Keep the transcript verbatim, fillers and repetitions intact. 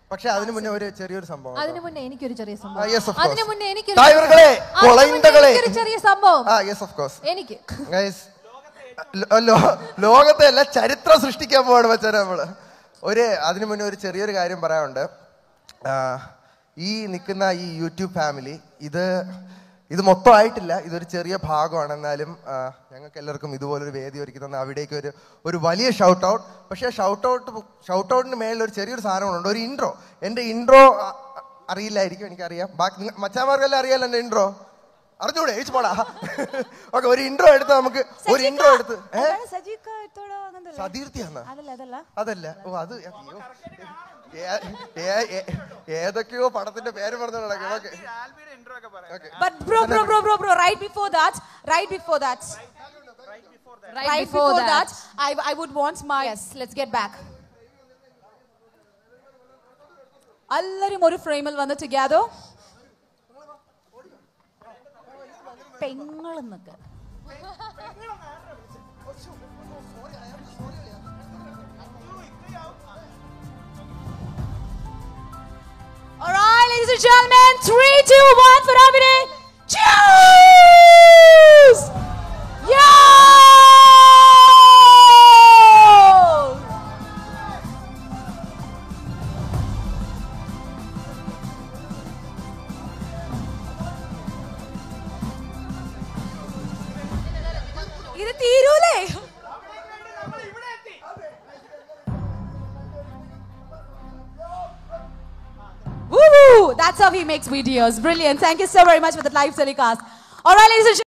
പക്ഷെ അതിനു മുന്നേ ഒരു ചെറിയൊരു സംഭവം അതിനു മുന്നേ എനിക്കൊരു ചെറിയ സംഭവം yes of course അതിനു മുന്നേ എനിക്കൊരു ഡ്രൈവർകളെ കൊളൈൻഡകളെ എനിക്കൊരു ചെറിയ സംഭവം ആ yes of course എനിക്ക് ഗയ്സ് ലോകത്തെ അല്ല ചരിത്രം സൃഷ്ടിക്കാൻ പോവാണ് മച്ചാനെ നമ്മള് ഒരു അതിനു മുന്നേ ഒരു ചെറിയൊരു കാര്യം പറയാനുണ്ട് ഈ നിൽക്കുന്ന ഈ യൂട്യൂബ് ഫാമിലി ഇത് ഇത് മൊത്തം ആയിട്ടില്ല ഇതൊരു ചെറിയ ഭാഗമാണ് എന്നാലും ഞങ്ങൾക്ക് എല്ലാവർക്കും ഇതുപോലൊരു വേദി ഒരുക്കി തന്ന അവിടേക്ക് ഒരു ഒരു വലിയ ഷൗട്ട് ഔട്ട് പക്ഷേ ഷൗട്ട് ഔട്ട് ഷൗട്ട് ഔട്ടിന് മേളിൽ ഒരു ചെറിയൊരു സാധനമുണ്ട് ഒരു ഇൻട്രോ എൻ്റെ ഇൻട്രോ അറിയില്ലായിരിക്കും എനിക്കറിയാം ബാക്കി മച്ചാമാർക്കെല്ലാം അറിയാലോ എൻ്റെ ഇൻട്രോ അറിഞ്ഞൂടെ ഏച്ച് പോടാ ഓക്കെ ഒരു ഇൻട്രോ എടുത്ത് നമുക്ക് ഒരു ഇൻട്രോ എടുത്ത് സതീർത്തിയാന്ന് അതല്ല ഓ അത് ഏതൊക്കെയോ പടത്തിന്റെ പേര് പറഞ്ഞു നടക്കും okay But bro, bro, bro, bro, bro, right before that, right before that, right before that, right, right before, before that, that, I, I would want my. Yes, let's get back. Allarum oru frame il vannu together. Pengal ennokka. All right, ladies and gentlemen, three, two, one for Davide. Cheers! Yo! Idu theerule. Woo! That's how he makes videos. Brilliant. Thank you so very much for the live telecast. All right, ladies and gentlemen.